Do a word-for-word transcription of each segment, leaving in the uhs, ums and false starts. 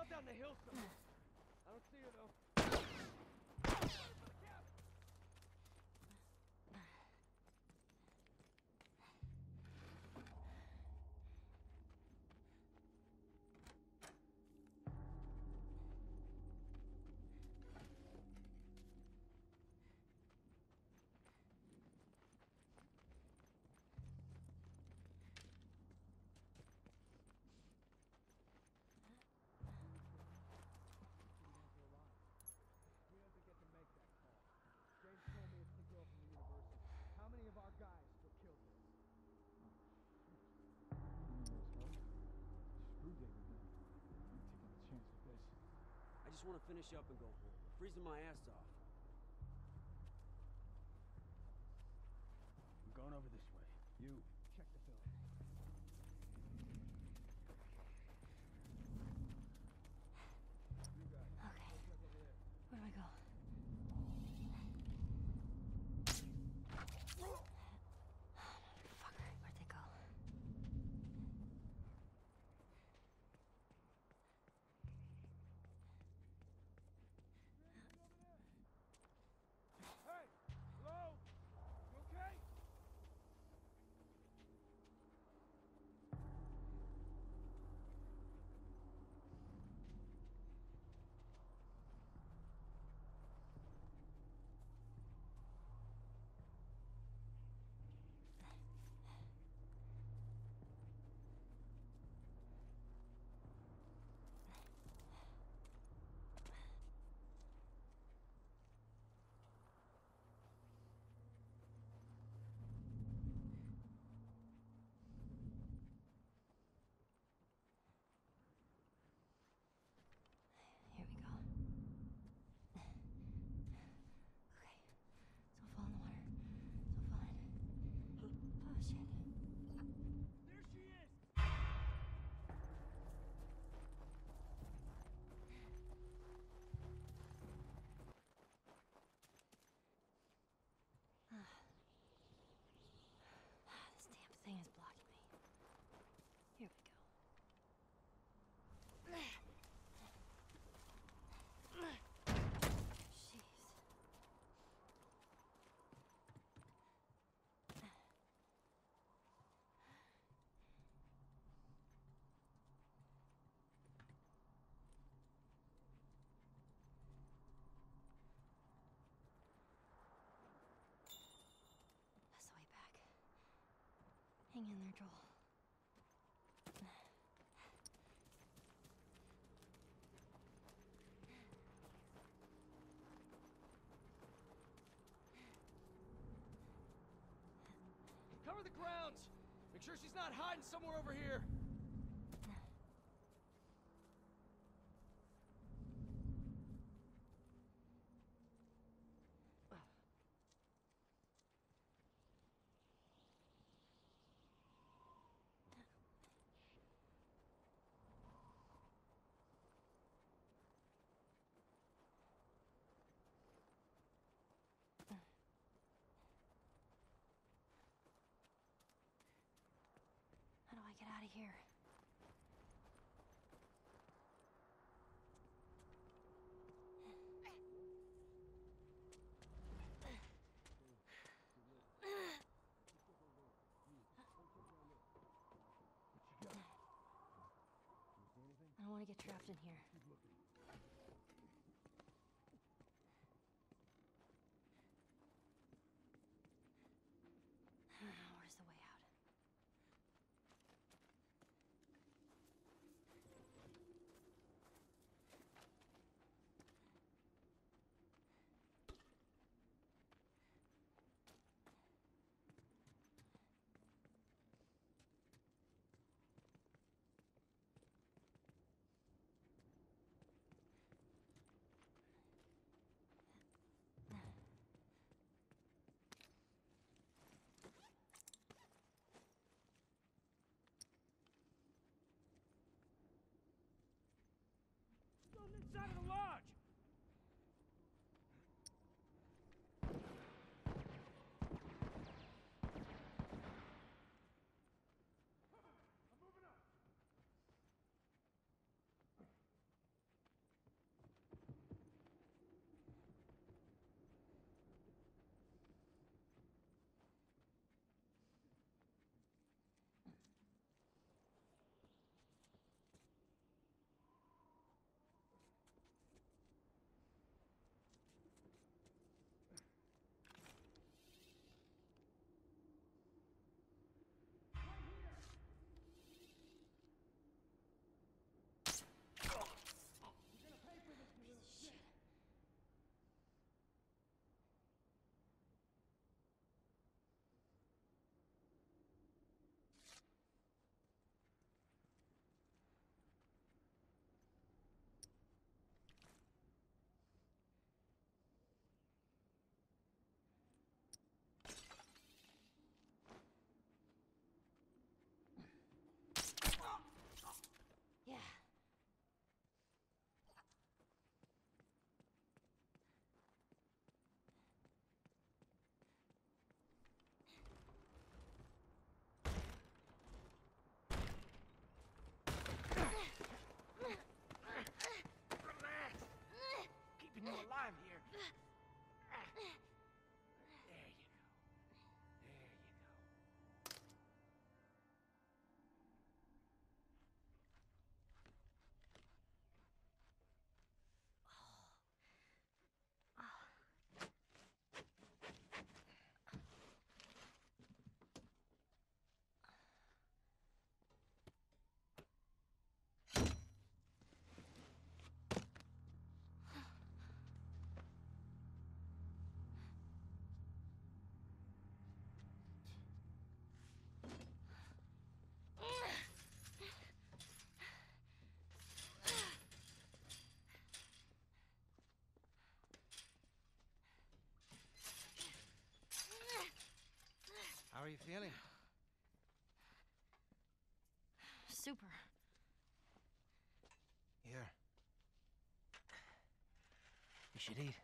down the hill somewhere. I don't see her though. James told me it's the girl from the university. How many of our guys still killed her? Screw David then. I'm taking a chance with this. I just want to finish up and go home. I'm freezing my ass off. I'm going over this way. You, Check the film. You guys. Okay. Check over there. Where do I go? Motherfucker, where'd they go? Hey! Hello? You okay? Here we go. Okay. Don't fall in the water. Don't fall in. Oh, shit. There she is! This damn thing is blocking me. Here we go. Jeez. That's the way back. Hang in there, Joel. Cover the grounds! Make sure she's not hiding somewhere over here! How do I get out of here? I don't want to get trapped in here. Where's the way out? feeling? Super. Here. You should eat.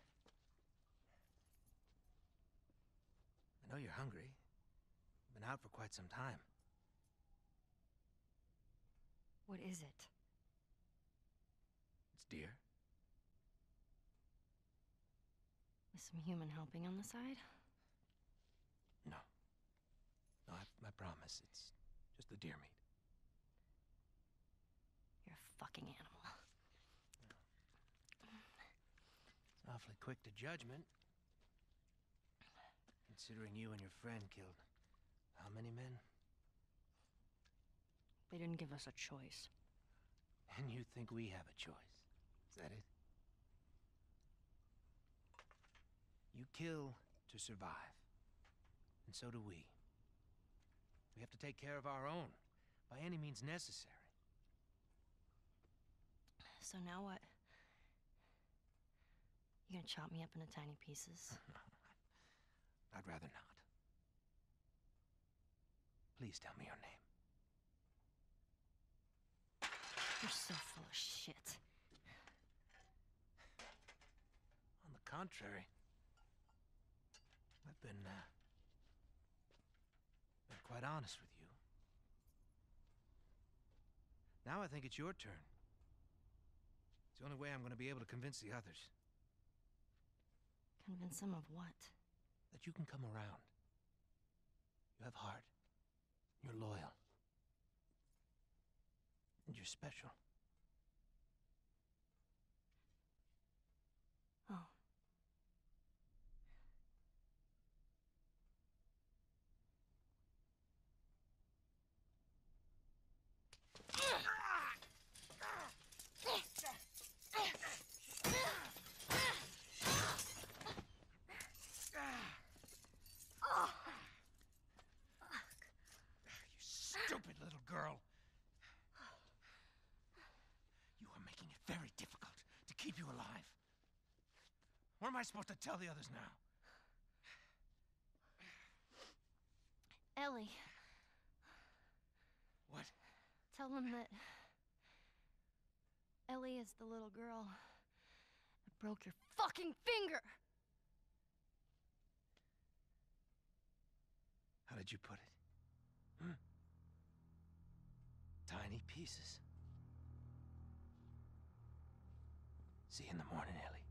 I know you're hungry. You've been out for quite some time. What is it? It's deer. With some human helping on the side? No. No, I, I promise. It's just the deer meat. You're a fucking animal. It's awfully quick to judgment. Considering you and your friend killed how many men? They didn't give us a choice. And you think we have a choice? Is that it? You kill to survive. And so do we. We have to take care of our own, by any means necessary. So now what? You gonna chop me up into tiny pieces? I'd rather not. Please tell me your name. You're so full of shit. On the contrary, I've been, uh, been quite honest with you. Now I think it's your turn. It's the only way I'm going to be able to convince the others Convince them of what? that you can come around. You have heart. You're loyal. And you're special. Oh. You stupid little girl. You are making it very difficult to keep you alive. What am I supposed to tell the others now? Ellie, What? tell them that Ellie is the little girl that broke your fucking finger. How did you put it? Hmm? Tiny pieces. See you in the morning, Ellie.